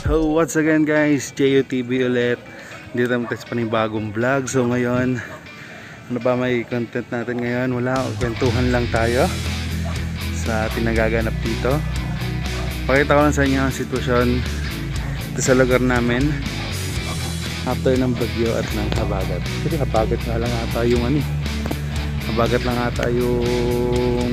So once again guys, JUTV ulit. Dito naman tayo sa panibagong vlog. So ngayon, ano ba may content natin ngayon? Wala, kwentuhan lang tayo sa ating nagaganap dito. Pakita ko lang sa inyo ang sitwasyon dito sa lugar namin after ng bagyo at ng habagat. Kasi habagat nga lang ata yung habagat lang ata yung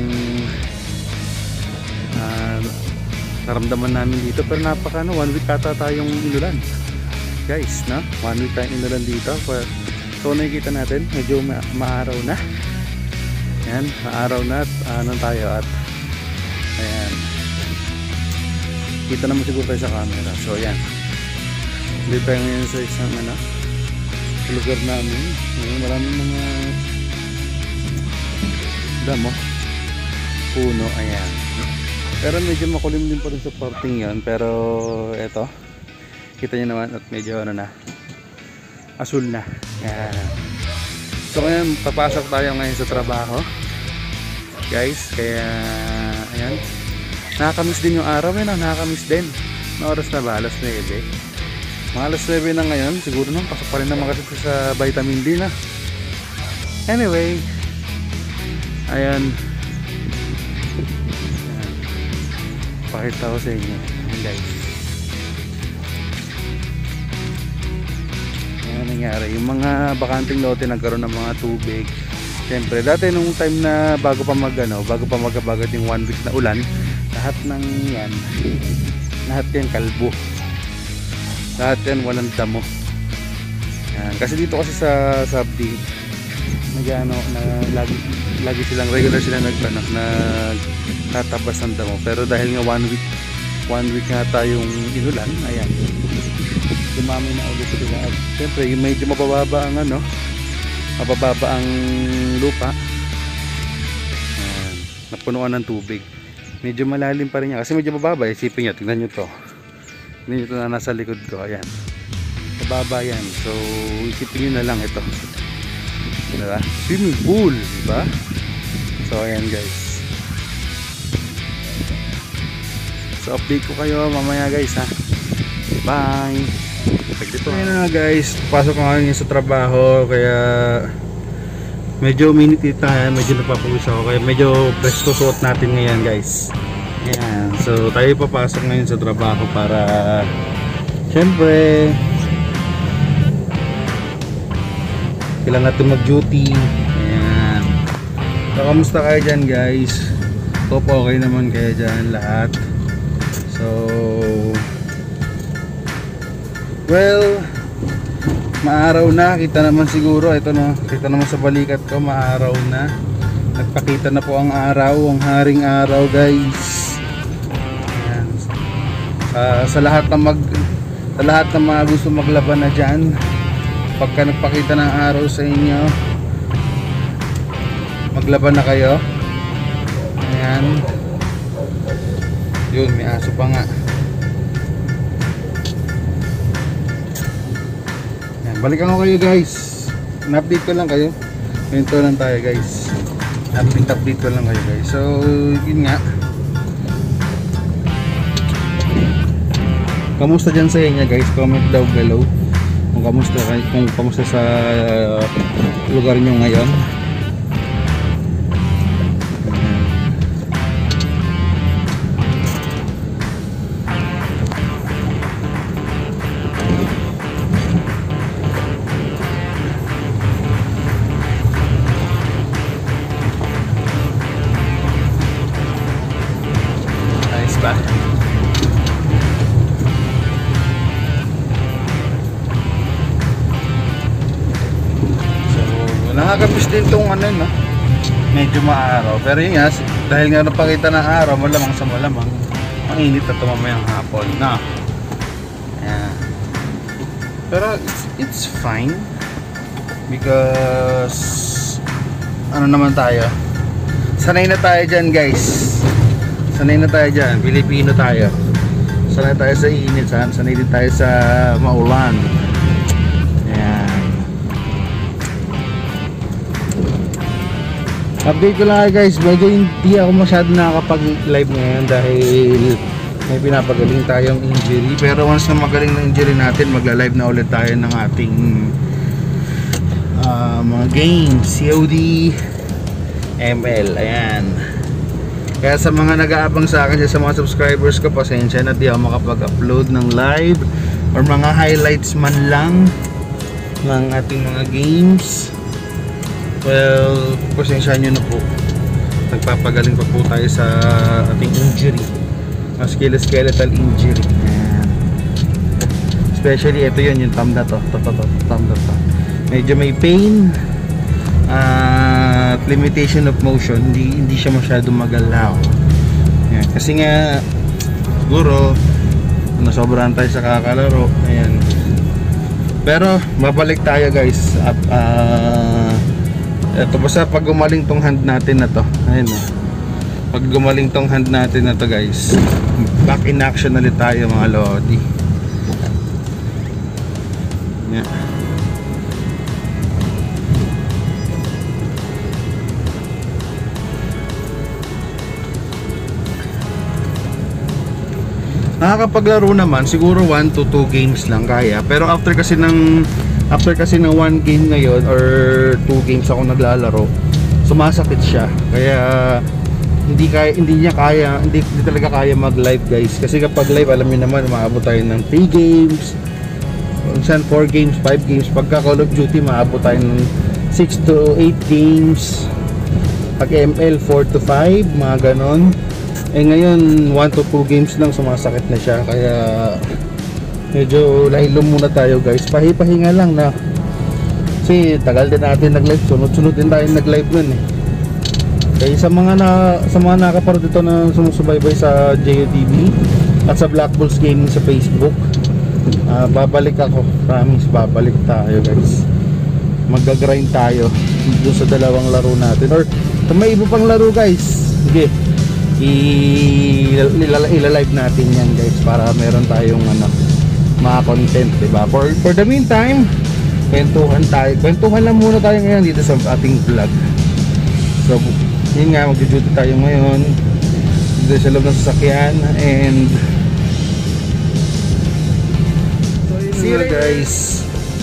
naramdaman namin dito. Pero napaka 1 week ata tayong inulan guys, no? 1 week tayong inulan dito. So nakikita natin medyo maaraw na. Yan, maaraw na at tayo at ayan, kita naman siguro tayo sa camera. So ayan, hindi tayo ngayon sa isang lugar namin. Maraming mga damo, puno, ayan. Pero medyo makulim din pa rin sa parting yon. Pero eto, kita nyo naman at medyo asul na. Ayan. So ngayon, papasok tayo ngayon sa trabaho guys. Kaya ayan, nakakamiss din yung araw. Nakakamiss din. Na oras na ba? Alas 9. Mga alas 9 na ngayon. Siguro nang pasok pa rin naman kasi sa vitamin D na. Anyway, ayan, pakita ko sa inyo. Ayan guys, ayan nangyari. Yung mga bakanting lote nagkaroon ng mga tubig. Siyempre dati nung time na bago pa magabagat yung 1 week na ulan, lahat ng yan, lahat yan kalbo, lahat yan walang damo. Ayan. Kasi dito kasi sa Sabdi na lagi silang regular sila nagtatabas ng damo. Pero dahil nga 1 week nga tayong inulan, ayan, dumami na ulit sila. At siyempre yung medyo mabababa ang lupa, ayan, napunuan ng tubig. Medyo malalim pa rin yan kasi medyo mababa. Isipin nyo, tignan nyo to na nasa likod ko, ayan, mababa yan. So isipin nyo na lang ito, diba? Swimming pool, diba? So ayan guys, so update ko kayo mamaya guys, ha. Bye. Ayun na guys, pasok ko ngayon sa trabaho. Kaya medyo minute tayo, medyo napapawis ako. Kaya medyo presko suot natin ngayon guys. Ayan, so tayo papasok ngayon sa trabaho para syempre kailangan natin mag-duty. Ayan. So, kamusta kayo dyan guys? Hope okay naman kayo dyan lahat. So, well, maaraw na. Kita naman siguro, ito na, kita naman sa balikat ko, maaraw na. Nagpakita na po ang araw, ang haring araw guys. Ayan. Sa lahat ng mga gusto maglaban na dyan, pagka nagpakita ng araw sa inyo, maglaban na kayo. Ayan, yun, may aso pa nga. Ayan, balikan ko kayo guys, na-update ko lang kayo. Ganito lang tayo guys, update ko lang kayo guys. So yun nga, kamusta dyan sa inyo guys? Comment down below kung kamusta sa lugar nyo ngayon. Nice ba? Nakakamiss din itong medyo maaraw. Pero yun nga, dahil nga napakita ng araw, malamang sa malamang mainit na mamayang hapon na. Ayan. Pero it's fine because naman tayo, sanay na tayo dyan guys. Sanay na tayo dyan, Pilipino tayo. Sanay tayo sa init, sanay din tayo sa maulan. Update ko lang guys, medyo hindi ako masyado nakakapag live ngayon dahil may pinapagaling tayong injury, pero once na magaling na injury natin, magla-live na ulit tayo ng ating mga games, COD, ML, ayan. Kaya sa mga nag-aabang sa akin, sa mga subscribers ko, pasensya na di ako makapag-upload ng live or mga highlights man lang ng ating mga games. Well, pasensya nyo na po, nagpapagaling pa po tayo sa ating injury, musculoskeletal injury. Ayan. Especially ito yun, yung thumb na to, thumb na to. Medyo may pain at limitation of motion, hindi siya masyadong magalaw. Ayan. Kasi nga siguro nasobrahan tayo sa kakalaro. Ayan. Pero babalik tayo guys. At ito, basta pag gumaling tong hand natin na to, ayun o, pag gumaling tong hand natin na to guys, back in action ulit tayo mga lodi. Yeah. Nakakapaglaro naman siguro 1 to 2 games lang kaya, pero after kasi ng 1 game ngayon or 2 games ako naglalaro, sumasakit siya. Kaya hindi talaga kaya mag-live guys. Kasi kapag live, alam niyo naman, maabot tayo ng 3 games, minsan 4 games, 5 games. Pagka Call of Duty, maabot tayo ng 6 to 8 games. Pag ML, 4 to 5, mga ganon. Eh ngayon 1 to 2 games lang, sumasakit na siya. Kaya medyo lahilo muna tayo guys, pahinga lang na. Kasi tagal din natin nag-live, sunod-sunod din tayo nag-live nun eh. Kaya sa mga nakaparo dito na sumusubaybay sa JOTV at sa Black Bulls Gaming sa Facebook, babalik ako, promise, babalik tayo guys. Mag-grind tayo doon sa dalawang laro natin, or kung may iba pang laro guys, sige, ilalive natin yan guys, para meron tayong mga content, diba? For the meantime, kwentuhan lang muna tayo ngayon dito sa ating vlog. So yun nga, mag-duty tayo ngayon dito sa loob ng sasakyan. And so yun nga guys,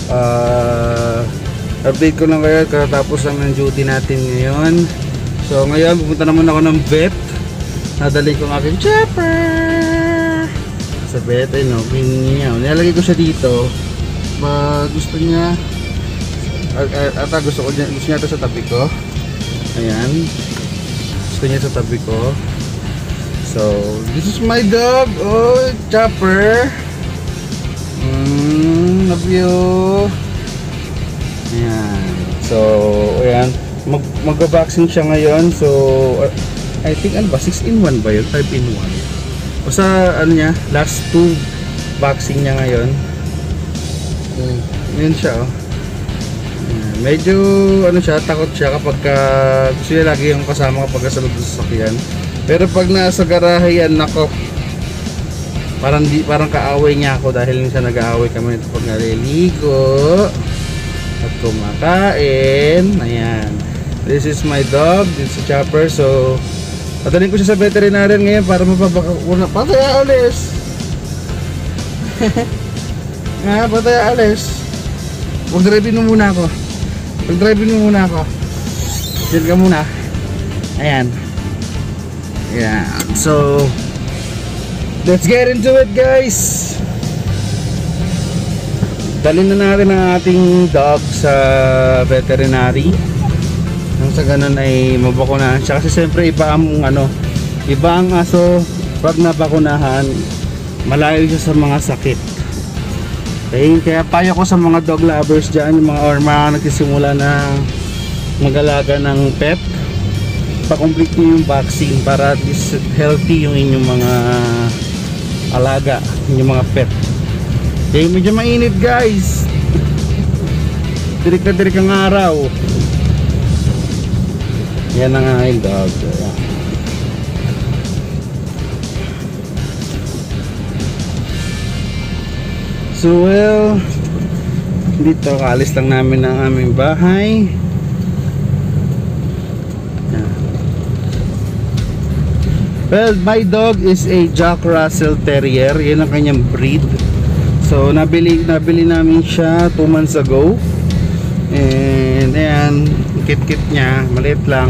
update ko lang kayo, katapos lang ng duty natin ngayon. So ngayon pupunta naman ako ng vet, nadali ko ng aking chopper sa vet. Ayun o, nilalagay ko siya dito. Gusto niya gusto niya ito sa tabi ko. Ayan, gusto niya sa tabi ko. So this is my dog. Oh, Chopper. Love you. Ayan. So ayan, mag-vaccine siya ngayon. So I think 6 in 1 ba yun? 5 in 1. Basta niya, last 2 vaccine niya ngayon. Yun siya oh. Medyo siya, takot siya kapag gusto niya lagi yung kasama kapag sa loob ng sasakyan. Pero pag nasa garahe yan, nako, parang kaaway niya ako, dahil siya nag-aaway kami pag naliligo at kumakain. Ayan, this is my dog, this is Chopper. So padalhin ko siya sa veterinarian ngayon para mapapakuna. Patay alis. Patay alis. Mag-driving mo muna ako. Diyan ka muna. Ayan. Ayan. So let's get into it guys. Dalhin na natin ang ating dog sa veterinary. Nang sa ganun ay mabakunahan siya. Kasi siyempre iba ang aso pag nabakunahan, malayo siya sa mga sakit. Kaya payo ko sa mga dog lovers dyan, yung mga nagsisimula na mag-alaga ng pet, pa-complete nyo yung vaccine para at least healthy yung inyong mga alaga, yung mga pet. Kaya medyo mainit guys, dirik na dirik ang araw. Yan ang aking dog. Ayan. So well, dito kaalis lang namin ng aming bahay. Well, my dog is a Jack Russell Terrier. Yan ang kanyang breed. So, nabili namin siya 2 months ago. And, ayan, kit-kit niya. Maliit lang.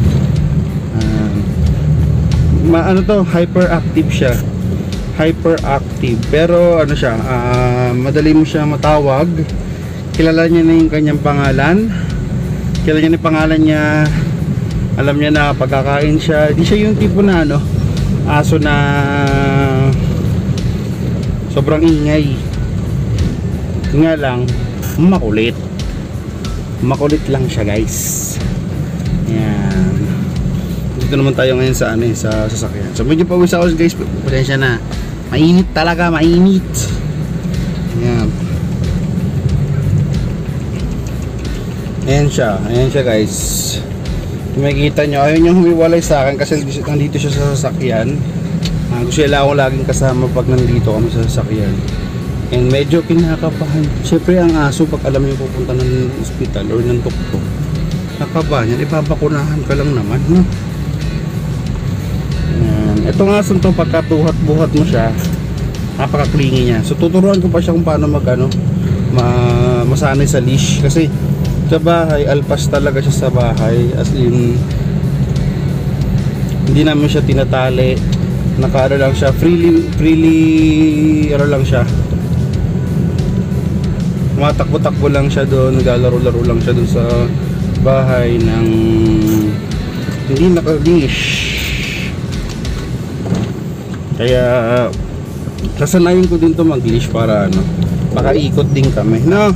Ano to? Hyperactive siya. Hyperactive. Pero, ano siya, madali mo siya matawag. Kilala niya na yung kanyang pangalan. Kilala niya na yung pangalan niya. Alam niya na pagkakain siya. Di siya yung tipo na ano, aso na sobrang ingay. Nga lang, makulit. Makulit lang siya, guys. Ayan. Dito naman tayo ngayon sa ano, sa sasakyan. So medyo pawis ako, guys. Pasensya na. Mainit talaga, mainit. Ayan. Ayan siya, guys. Kung makikita nyo, ayaw nyo humiwalay sa akin kasi nandito siya sa sasakyan. Gusto nila ako laging kasama pag nandito kami sa sasakyan. And medyo kinakabahan. Siyempre ang aso, pag alam nyo pupunta ng hospital or ng doktor, nakabahan yan, ipapakunahan ka lang naman, no? Itong aso to, pagkatuhat-buhat mo siya, napaka-clingy niya. So tuturuan ko pa siya kung paano masanay sa leash. Kasi sa bahay, alpas talaga siya sa bahay. As in, hindi namin siya tinatali. Nakaano lang siya, freely ano lang siya. Matakbo-takbo lang siya doon, naglalaro-laro lang siya doon sa bahay ng hindi naka-leash. Kaya sasanayin ko din to mag-leash para ano, makaikot din kami, no?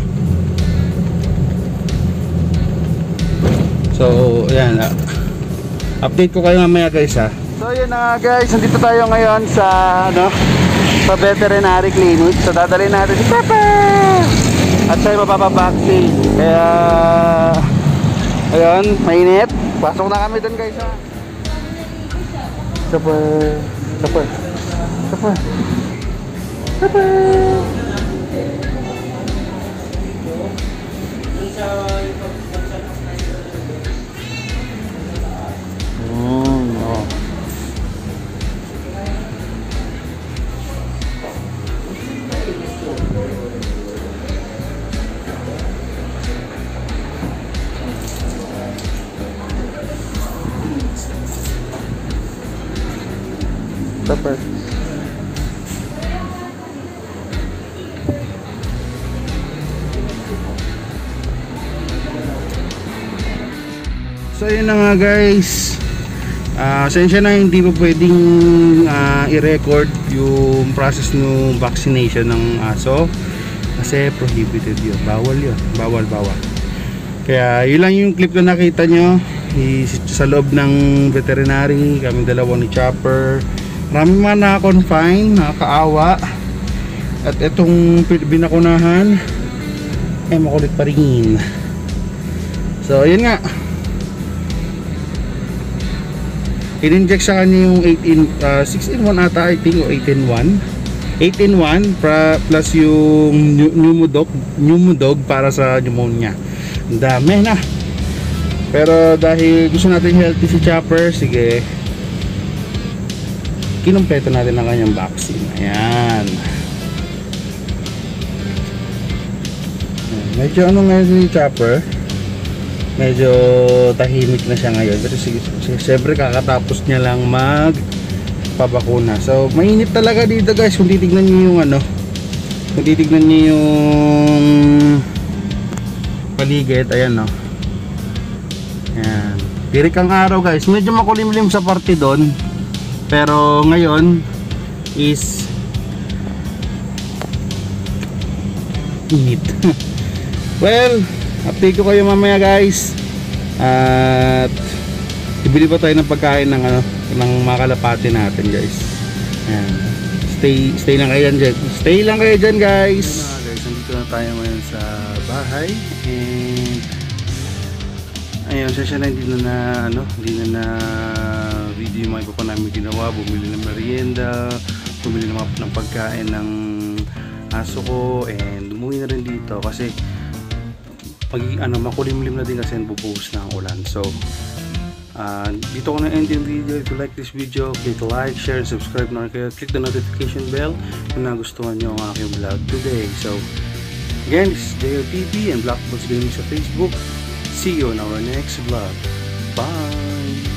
So, ayan, update ko kayo mamaya, guys, ha. So, yun na, guys, nandito tayo ngayon sa ano, sa veterinary clinic. So, dadalhin natin si Pepe at siya mapapabaksin. Kaya ayun, mainit. Pasok na kami dun, guys, ha. Super. Super. So yun na nga, guys. Sensya na hindi pa pwedeng i-record yung process ng vaccination ng aso kasi prohibited yun. Bawal yun. Bawal. Kaya yun lang yung clip na nakita nyo sa loob ng veterinary. Kami dalawa ni Chopper. Marami man na-confine, nakakaawa. At itong binakunahan makulit pa rin. So yun nga, in-inject sa kanya yung 6-in-1 ata, I think, o 8-in-1 plus yung pneumodog para sa pneumonia. Ang dami na. Pero dahil gusto natin healthy si Chopper, sige, kinumpleto natin ang kanyang vaccine. Ayan. Medyo ano ngayon si Chopper, medyo tahimik na siya ngayon kasi siyempre kakatapos niya lang magpabakuna. So mainit talaga dito, guys. Kung titignan niyo yung ano, kung titignan niyo yung paligid, ayan, no. Ayan, tirik ang araw, guys. Medyo makulimlim sa parte doon, pero ngayon is init. Well, update ko kayo mamaya, guys. At ibili pa tayo ng pagkain ng ano, ng mga kalapati natin, guys. Ayan. Stay lang kayo dyan. Stay lang kayo dyan, guys. Guys, nandito na tayo ngayon sa bahay. And ayun, siya na hindi na video yung mga iba pa namin ginawa. Bumili ng merienda, bumili ng pagkain ng aso ko, and umuwi na rin dito kasi pag makulimlim na din kasi bubuhos na ang ulan. So Dito ko na-end yung video. If you like this video, click like, share, and subscribe na kayo. Click the notification bell kung nagustuhan nyo ang aking vlog today. So, again, this is JLTV and Black Boss Gaming sa Facebook. See you on our next vlog. Bye!